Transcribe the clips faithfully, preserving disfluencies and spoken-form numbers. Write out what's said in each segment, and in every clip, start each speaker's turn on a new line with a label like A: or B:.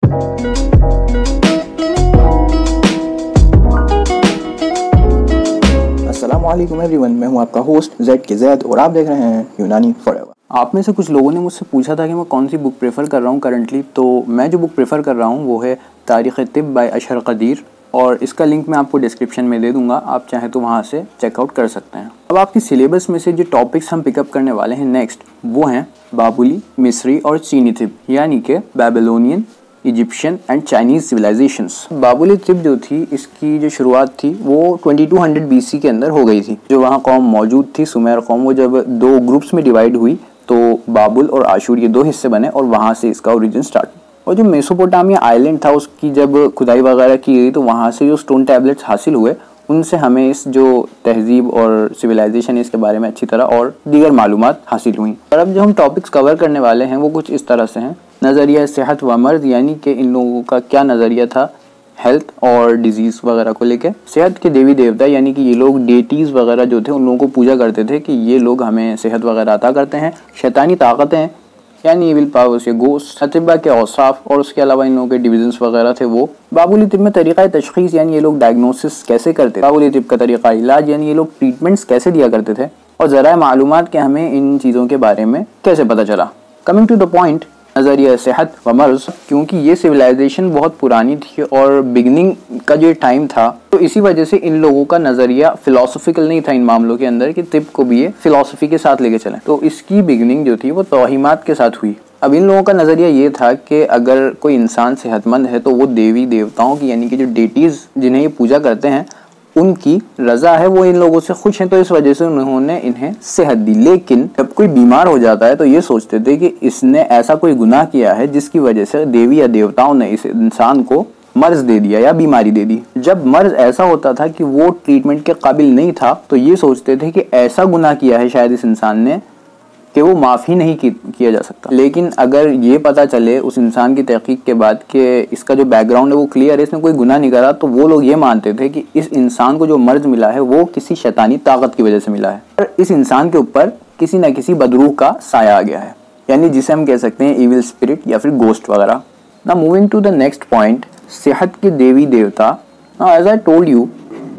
A: अस्सलामुअलैकुम एवरीवन, मैं हूं आपका होस्ट ज़ेड के ज़ैद और आप देख रहे हैं यूनानी फॉरएवर। आप में से कुछ लोगों ने मुझसे पूछा था कि मैं कौन सी बुक प्रेफर कर रहा हूं करंटली। तो मैं जो बुक प्रेफर कर रहा हूं वो है तारीख़ तिब बाय अशहर क़दीर, और इसका लिंक मैं आपको डिस्क्रिप्शन में दे दूंगा, आप चाहें तो वहाँ से चेकआउट कर सकते हैं। अब आपकी सिलेबस में से जो टॉपिक्स हम पिकअप करने वाले हैं नेक्स्ट, वो हैं बाबुली, मिस्री और चीनी तिब, यानी कि Babylonian, Egyptian and Chinese civilizations. बाबुली तिब जो थी, इसकी जो शुरुआत थी वो बाईस सौ बीसी के अंदर हो गई थी। जो वहाँ कौम मौजूद थी, सुमेर कौम, वो जब दो ग्रुप्स में डिवाइड हुई तो बाबुल और आशूर ये दो हिस्से बने और वहाँ से इसका ओरिजिन स्टार्ट। और जो मेसोपोटामिया आइलैंड था उसकी जब खुदाई वगैरह की गई तो वहाँ से जो स्टोन टैबलेट्स हासिल हुए उनसे हमें इस जो तहजीब और सिविलाइजेशन है इसके बारे में अच्छी तरह और दीगर मालूमात हासिल हुई। और अब जो हम टॉपिक्स कवर करने वाले हैं वो कुछ इस तरह से हैं। नज़रिया सेहत व मर्ज़, यानी कि इन लोगों का क्या नज़रिया था हेल्थ और डिजीज़ वगैरह को लेकर। सेहत के देवी देवता, यानी कि ये लोग डेटीज़ वगैरह जो थे उन लोगों को पूजा करते थे कि ये लोग हमें सेहत वगैरह अता करते हैं। शैतानी ताकतें यानी विल पावर्स या गोस्ट, अतिबा के औसाफ, और उसके अलावा इन लोगों के डिविजन्स वगैरह थे वो। बाबुली तिब में तरीक़ा तशख़ीस, यानी ये लोग डायग्नोसिस कैसे करते, बाबुली तिब का तरीक़ा इलाज, यानी ये लोग ट्रीटमेंट्स कैसे दिया करते थे, और ज़राए मालूमात के हमें इन चीज़ों के बारे में कैसे पता चला। कमिंग टू द पॉइंट, नज़रिया सेहत व मर्ज़, क्योंकि ये सिविलाइजेशन बहुत पुरानी थी और बिगनिंग का जो टाइम था तो इसी वजह से इन लोगों का नज़रिया फिलोसफिकल नहीं था इन मामलों के अंदर कि तिब को भी ये फिलोसफी के साथ लेके चलें। तो इसकी बिगनिंग जो थी वो तौहीमात के साथ हुई। अब इन लोगों का नज़रिया ये था कि अगर कोई इंसान सेहतमंद है तो वो देवी देवताओं की, यानी कि जो डेटीज़ जिन्हें ये पूजा करते हैं, उनकी रज़ा है, वो इन लोगों से खुश हैं, तो इस वजह से उन्होंने इन्हें सेहत दी। लेकिन जब कोई बीमार हो जाता है तो ये सोचते थे कि इसने ऐसा कोई गुनाह किया है जिसकी वजह से देवी या देवताओं ने इस इंसान को मर्ज दे दिया या बीमारी दे दी। जब मर्ज ऐसा होता था कि वो ट्रीटमेंट के काबिल नहीं था तो ये सोचते थे कि ऐसा गुनाह किया है शायद इस इंसान ने कि वो माफ़ी नहीं की, किया जा सकता। लेकिन अगर ये पता चले उस इंसान की तहकीक के बाद कि इसका जो बैकग्राउंड है वो क्लियर है, इसने कोई गुनाह नहीं करा, तो वो लोग ये मानते थे कि इस इंसान को जो मर्ज मिला है वो किसी शैतानी ताकत की वजह से मिला है और इस इंसान के ऊपर किसी न किसी बदरूह का साया आ गया है, यानी जिसे हम कह सकते हैं इविल स्पिरिट या फिर गोस्ट वगैरह। ना moving to the next point, सेहत के देवी देवता। ना एज आई टोल्ड यू,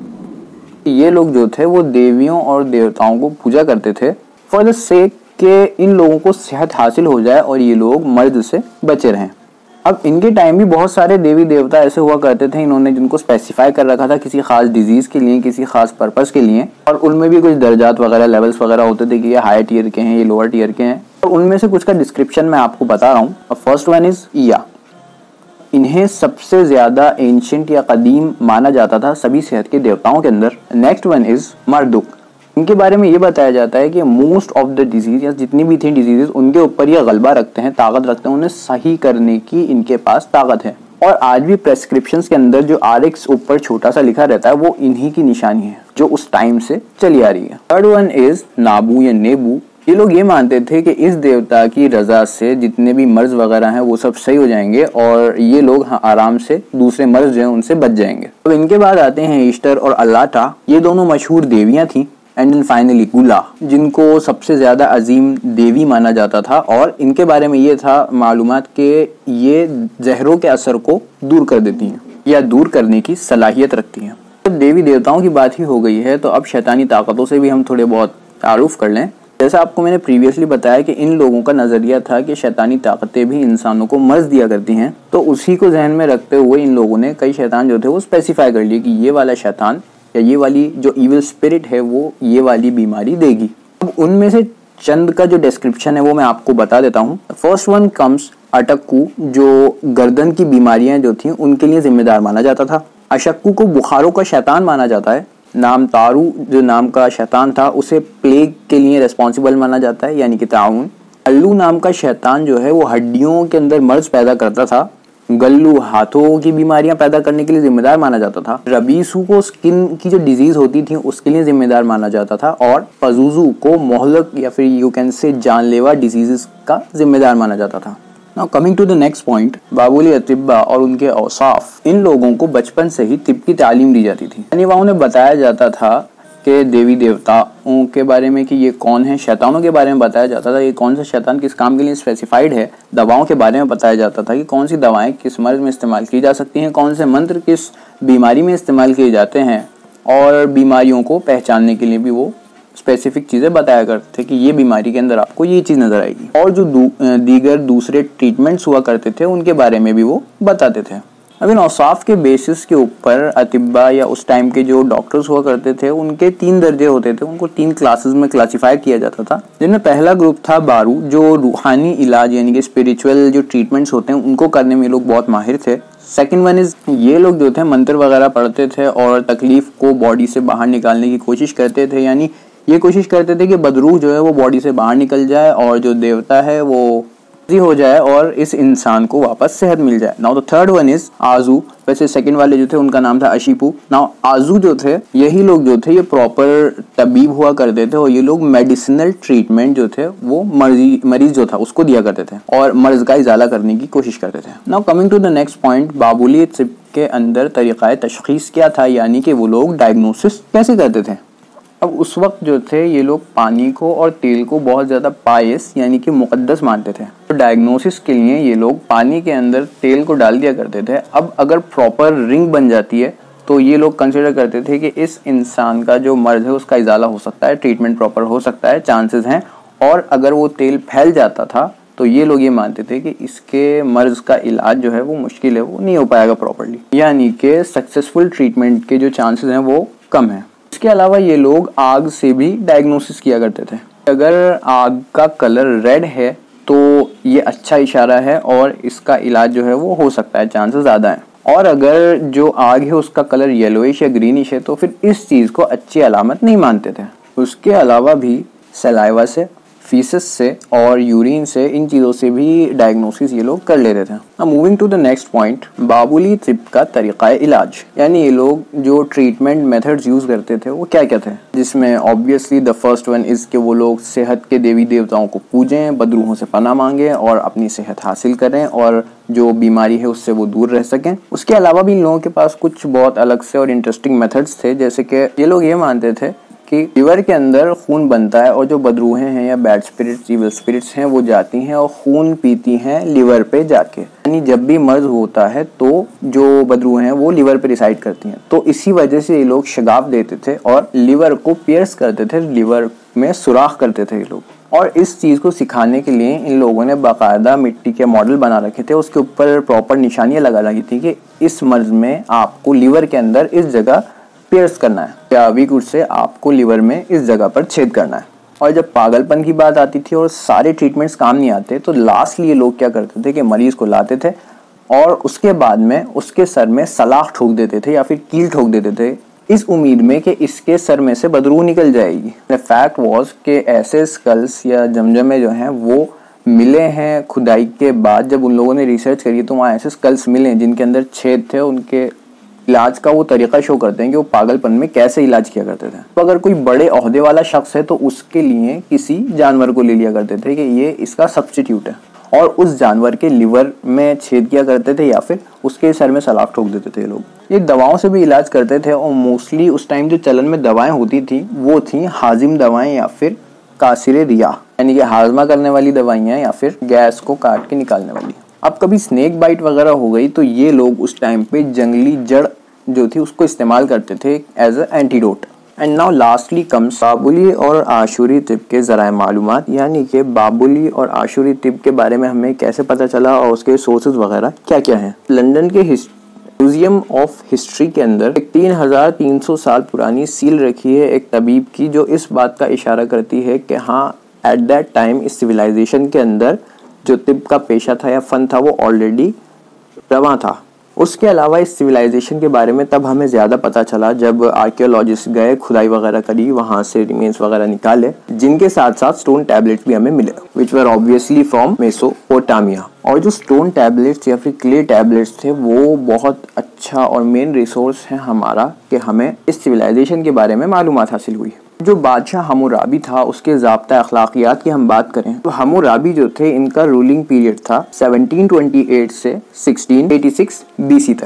A: ये लोग जो थे वो देवियों और देवताओं को पूजा करते थे फॉर द सेक कि इन लोगों को सेहत हासिल हो जाए और ये लोग मर्ज से बचे रहें। अब इनके टाइम भी बहुत सारे देवी देवता ऐसे हुआ करते थे इन्होंने जिनको स्पेसिफाई कर रखा था किसी खास डिजीज़ के लिए, किसी खास पर्पस के लिए, और उनमें भी कुछ दर्जात वगैरह, लेवल्स वगैरह होते थे कि ये हाई टीयर के हैं, ये लोअर टीयर के हैं। और उनमें से कुछ का डिस्क्रिप्शन मैं आपको बता रहा हूँ। First one is Ea. इन्हें सबसे ज़्यादा एंशिएंट या कदीम माना जाता था सभी सेहत के देवताओं के अंदर। Next one is Marduk. इनके बारे में ये बताया जाता है कि मोस्ट ऑफ द डिजीज या जितनी भी थी डिजीजेस उनके ऊपर ये गलबा रखते हैं, ताकत रखते हैं, उन्हें सही करने की इनके पास ताकत है। और आज भी प्रेस्क्रिप्शंस के अंदर जो आर एक्स ऊपर छोटा सा लिखा रहता है वो इन्हीं की निशानी है जो उस टाइम से चली आ रही है। थर्ड वन इज नाबू या नेबू। ये लोग ये मानते थे कि इस देवता की रजा से जितने भी मर्ज वगैरह हैं वो सब सही हो जाएंगे और ये लोग हाँ आराम से दूसरे मर्ज जो हैं उनसे बच जाएंगे। अब इनके बाद आते हैं ईस्टर और अल्लाटा। ये दोनों मशहूर देवियाँ थीं। एंड देन फाइनली गुला, जिनको सबसे ज़्यादा अजीम देवी माना जाता था, और इनके बारे में ये था मालूमात कि ये जहरों के असर को दूर कर देती हैं या दूर करने की सलाहियत रखती हैं। तो देवी देवताओं की बात ही हो गई है तो अब शैतानी ताकतों से भी हम थोड़े बहुत तारुफ कर लें। जैसा आपको मैंने प्रीवियसली बताया कि इन लोगों का नज़रिया था कि शैतानी ताकतें भी इंसानों को मर्ज दिया करती हैं, तो उसी को जहन में रखते हुए इन लोगों ने कई शैतान जो थे वो स्पेसिफाई कर लिए कि ये वाला शैतान या ये वाली जो इविल स्पिरिट है वो ये वाली बीमारी देगी। अब उनमें से चंद का जो डिस्क्रिप्शन है वो मैं आपको बता देता हूँ। फर्स्ट वन कम्स अटक्कू, जो गर्दन की बीमारियां जो थी उनके लिए जिम्मेदार माना जाता था। अशक्कू को बुखारों का शैतान माना जाता है। नाम तारू जो नाम का शैतान था उसे प्लेग के लिए रिस्पॉन्सिबल माना जाता है, यानी कि ताउन। अल्लू नाम का शैतान जो है वो हड्डियों के अंदर मर्ज पैदा करता था। गल्लू हाथों की बीमारियां पैदा करने के लिए जिम्मेदार माना जाता था। रबीसू को स्किन की जो डिजीज होती थी उसके लिए जिम्मेदार माना जाता था, और पजूजू को मोहलक या फिर यू कैन से जानलेवा डिजीजेस का जिम्मेदार माना जाता था। Now coming to the next point, बाबुली अतिब्बा और उनके औसाफ। इन लोगों को बचपन से ही तिब की तालीम दी जाती थी, यानी वहाँ उन्हें बताया जाता था कि के देवी देवताओं के बारे में कि ये कौन है, शैतानों के बारे में बताया जाता था, ये कौन सा शैतान किस काम के लिए स्पेसिफाइड है, दवाओं के बारे में बताया जाता था कि कौन सी दवाएं किस मर्ज में इस्तेमाल की जा सकती हैं, कौन से मंत्र किस बीमारी में इस्तेमाल किए जाते हैं, और बीमारियों को पहचानने के लिए भी वो स्पेसिफिक चीज़ें बताया करते थे कि ये बीमारी के अंदर आपको ये चीज़ नज़र आएगी। और जो दू, दीगर दूसरे ट्रीटमेंट्स हुआ करते थे उनके बारे में भी वो बताते थे। अब इन औसाफ के बेसिस के ऊपर अतिब्बा या उस टाइम के जो डॉक्टर्स हुआ करते थे उनके तीन दर्जे होते थे, उनको तीन क्लासेस में क्लासीफाई किया जाता था, जिनमें पहला ग्रुप था बारू, जो रूहानी इलाज यानी कि स्पिरिचुअल जो ट्रीटमेंट्स होते हैं उनको करने में लोग बहुत माहिर थे। सेकंड वन इज ये लोग जो थे मंत्र वगैरह पढ़ते थे और तकलीफ को बॉडी से बाहर निकालने की कोशिश करते थे, यानी ये कोशिश करते थे कि बदरूह जो है वो बॉडी से बाहर निकल जाए और जो देवता है वो राजी हो जाए और इस इंसान को वापस सेहत मिल जाए। Now the third one is Asu. वैसे सेकंड वाले जो थे उनका नाम था अशीपू। नाउ आजू जो थे यही लोग जो थे ये प्रॉपर तबीब हुआ करते थे और ये लोग मेडिसिनल ट्रीटमेंट जो थे वो मरीज मरीज जो था उसको दिया करते थे और मर्ज का इजाला करने की कोशिश करते थे। Now coming to the next point, बाबुली तिब के अंदर तरीक़ा तशख़ीस क्या था, यानी कि वो लोग डायग्नोसिस कैसे करते थे। अब उस वक्त जो थे ये लोग पानी को और तेल को बहुत ज़्यादा पायस यानी कि मुक़द्दस मानते थे, तो डायग्नोसिस के लिए ये लोग पानी के अंदर तेल को डाल दिया करते थे। अब अगर प्रॉपर रिंग बन जाती है तो ये लोग कंसिडर करते थे कि इस इंसान का जो मर्ज है उसका इजाला हो सकता है, ट्रीटमेंट प्रॉपर हो सकता है, चांसेस हैं। और अगर वो तेल फैल जाता था तो ये लोग ये मानते थे कि इसके मर्ज का इलाज जो है वो मुश्किल है, वो नहीं हो पाएगा प्रॉपरली, यानी कि सक्सेसफुल ट्रीटमेंट के जो चांसेस हैं वो कम है। इसके अलावा ये लोग आग से भी डायग्नोसिस किया करते थे। अगर आग का कलर रेड है तो ये अच्छा इशारा है और इसका इलाज जो है वो हो सकता है, चांसेस ज़्यादा हैं। और अगर जो आग है उसका कलर येलोइश या ग्रीनिश है तो फिर इस चीज़ को अच्छी अलामत नहीं मानते थे। उसके अलावा भी सलाइवा से, फीसस से और यूरिन से, इन चीज़ों से भी डायग्नोसिस ये लोग कर लेते थे। अब moving to the next point, बाबुली तिब का तरीक़ा इलाज, यानी ये लोग जो ट्रीटमेंट मेथड्स यूज़ करते थे वो क्या क्या थे, जिसमें obviously the first one is कि वो लोग सेहत के देवी देवताओं को पूजें, बदरूहों से पनाह मांगें और अपनी सेहत हासिल करें और जो बीमारी है उससे वो दूर रह सकें। उसके अलावा भी इन लोगों के पास कुछ बहुत अलग से और इंटरेस्टिंग मेथड्स थे, जैसे कि ये लोग ये मानते थे कि लिवर के अंदर खून बनता है और जो बदरूहें हैं या बैड स्पिरिट्स, इविल स्पिरिट्स हैं वो जाती हैं और खून पीती हैं लिवर पे जाके, यानी जब भी मर्ज होता है तो जो बदरूहें हैं वो लिवर पे रिसाइड करती हैं। तो इसी वजह से ये लोग शगाफ देते थे और लिवर को पियर्स करते थे, लिवर में सुराख करते थे ये लोग। और इस चीज़ को सिखाने के लिए इन लोगों ने बाकायदा मिट्टी के मॉडल बना रखे थे, उसके ऊपर प्रॉपर निशानियाँ लगा रखी थी कि इस मर्ज में आपको लिवर के अंदर इस जगह पियर्स करना है या वीकुट से आपको लिवर में इस जगह पर छेद करना है। और जब पागलपन की बात आती थी और सारे ट्रीटमेंट्स काम नहीं आते तो लास्टली ये लोग क्या करते थे कि मरीज को लाते थे और उसके बाद में उसके सर में सलाख ठोक देते थे या फिर कील ठोक देते थे, इस उम्मीद में कि इसके सर में से बदरूह निकल जाएगी। द फैक्ट वॉज कि ऐसे स्कल्स या जमजमे जो हैं वो मिले हैं खुदाई के बाद। जब उन लोगों ने रिसर्च करी तो वहाँ ऐसे स्कल्स मिले जिनके अंदर छेद थे। उनके इलाज का वो तरीका शो करते हैं कि वो पागलपन में कैसे इलाज किया करते थे। तो अगर कोई बड़े ओहदे वाला शख्स है तो उसके लिए किसी जानवर को ले लिया करते थे कि ये इसका सब्स्टिट्यूट है और उस जानवर के लिवर में छेद किया करते थे या फिर उसके सर में सलाख ठोक देते थे लोग। ये दवाओं से भी इलाज करते थे और मोस्टली उस टाइम जो चलन में दवाएं होती थी वो थी हाजिम दवाएं या फिर कासिर रिया, यानी कि हाजमा करने वाली दवाइयाँ या फिर गैस को काट के निकालने वाली। अब कभी स्नेक बाइट वगैरह हो गई तो ये लोग उस टाइम पे जंगली जड़ जो थी उसको इस्तेमाल करते थे as a antidote. And now lastly comes बाबुली और आशूरी तिब के ज़राए मालूमात, यानी कि बाबुली और आशूरी तिब के बारे में हमें कैसे पता चला और उसके सोर्सेज वगैरह क्या क्या हैं। लंदन के म्यूजियम ऑफ हिस्ट्री के अंदर एक तीन हजार तीन सौ साल पुरानी सील रखी है एक तबीब की, जो इस बात का इशारा करती है कि हाँ एट दैट टाइम इस सिविलाइजेशन के अंदर जो तिब का पेशा था या फन था वो ऑलरेडी रवां था। उसके अलावा इस सिविलाइजेशन के बारे में तब हमें ज़्यादा पता चला जब आर्कियोलॉजिस्ट गए, खुदाई वगैरह करी, वहाँ से रिमेन्स वगैरह निकाले, जिनके साथ साथ स्टोन टैबलेट्स भी हमें मिले which were obviously from Mesopotamia. और जो स्टोन टैबलेट्स या फिर क्ले टैबलेट्स थे वो बहुत अच्छा और मेन रिसोर्स है हमारा कि हमें इस सिविलाइजेशन के बारे में मालूमात हासिल हुई। जो बादशाह हम्मुराबी था उसके ज़ाब्ता अखलाकियात की हम बात करें तो हम्मुराबी जो थे इनका रूलिंग पीरियड था सेवनटीन ट्वेंटी एट से सिक्सटीन एटी सिक्स बीसी तक।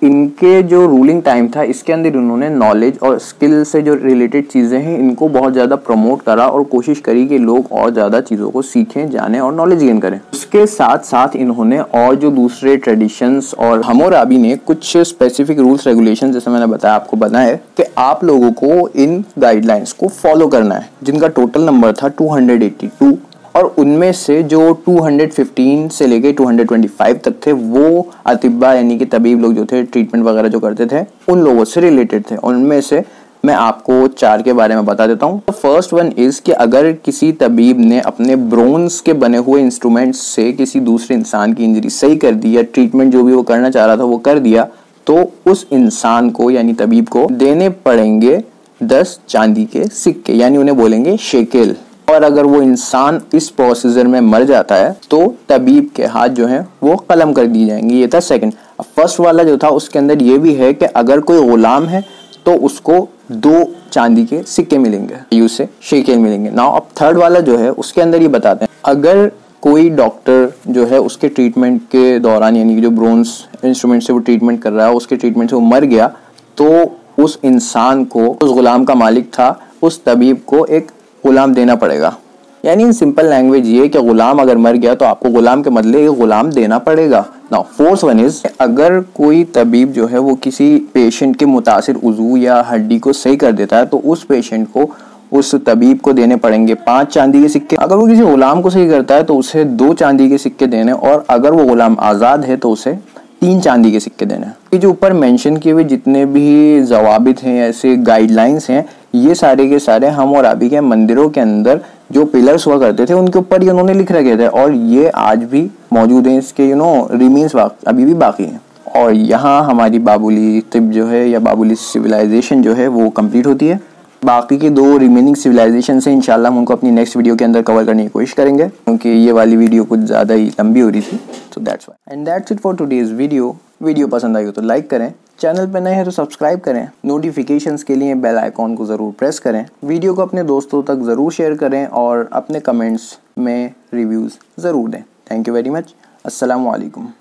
A: इनके जो रूलिंग टाइम था इसके अंदर इन्होंने नॉलेज और स्किल से जो रिलेटेड चीज़ें हैं इनको बहुत ज़्यादा प्रमोट करा और कोशिश करी कि लोग और ज़्यादा चीज़ों को सीखें, जानें और नॉलेज गेन करें। उसके साथ साथ इन्होंने और जो दूसरे ट्रेडिशंस और हम्मुराबी ने कुछ स्पेसिफिक रूल्स रेगुलेशन जैसे मैंने बताया आपको बनाए कि आप लोगों को इन गाइडलाइंस को फॉलो करना है, जिनका टोटल नंबर था टू हंड्रेड एटी टू और उनमें से जो टू हंड्रेड फिफ्टीन से लेके टू हंड्रेड ट्वेंटी फाइव तक थे वो अतिब्बा यानी कि तबीब लोग जो थे ट्रीटमेंट वगैरह जो करते थे उन लोगों से रिलेटेड थे। उनमें से मैं आपको चार के बारे में बता देता हूँ। तो फर्स्ट वन इज कि अगर किसी तबीब ने अपने ब्रोन्स के बने हुए इंस्ट्रूमेंट से किसी दूसरे इंसान की इंजरी सही कर दी या ट्रीटमेंट जो भी वो करना चाह रहा था वो कर दिया तो उस इंसान को यानी तबीब को देने पड़ेंगे दस चांदी के सिक्के, यानी उन्हें बोलेंगे शेकेल। और अगर वो इंसान इस प्रोसीजर में मर जाता है तो तबीब के हाथ जो है वो कलम कर दी जाएंगी। ये था सेकंड। फर्स्ट वाला जो था उसके अंदर ये भी है कि अगर कोई गुलाम है तो उसको दो चांदी के सिक्के मिलेंगे, यूज से शेकेल मिलेंगे। नाउ अब थर्ड वाला जो है उसके अंदर ये बताते हैं अगर कोई डॉक्टर जो है उसके ट्रीटमेंट के दौरान यानी कि जो ब्रोन्स इंस्ट्रूमेंट से वो ट्रीटमेंट कर रहा है उसके ट्रीटमेंट से वो मर गया तो उस इंसान को, उस गुलाम का मालिक था, उस तबीब को एक गुलाम देना पड़ेगा। यानी इन सिंपल लैंग्वेज ये कि गुलाम अगर मर गया तो आपको गुलाम के बदले एक गुलाम देना पड़ेगा। नाउ फोर्थ वन इज अगर कोई तबीब जो है वो किसी पेशेंट के मुतासिर उज़ू या हड्डी को सही कर देता है तो उस पेशेंट को उस तबीब को देने पड़ेंगे पांच चांदी के सिक्के। अगर वो किसी गुलाम को सही करता है तो उसे दो चांदी के सिक्के देने और अगर वो गुलाम आज़ाद है तो उसे तीन चांदी के सिक्के देने। ये जो ऊपर मेंशन किए हुए जितने भी जवाबित हैं ऐसे गाइडलाइंस हैं ये सारे के सारे हम्मुराबी के मंदिरों के अंदर जो पिलर्स हुआ करते थे उनके ऊपर ये उन्होंने लिख रखे थे और ये आज भी मौजूद हैं। इसके यू नो रिमीन्स अभी भी बाकी हैं। और यहाँ हमारी बाबुली तिब जो है या बाबुली सिविलाइजेशन जो है वो कंप्लीट होती है। बाकी की दो रिमेनिंग सिविलाइजेशन से इंशाल्लाह हम उनको अपनी नेक्स्ट वीडियो के अंदर कवर करने की कोशिश करेंगे क्योंकि ये वाली वीडियो कुछ ज़्यादा ही लंबी हो रही थी। So that's why and that's it for today's video. Video पसंद आई हो तो लाइक करें, चैनल पर नए हैं तो सब्सक्राइब करें, नोटिफिकेशंस के लिए बेल आइकॉन को ज़रूर प्रेस करें, वीडियो को अपने दोस्तों तक ज़रूर शेयर करें और अपने कमेंट्स में रिव्यूज़ ज़रूर दें। Thank you very much. अस्सलामु अलैकुम।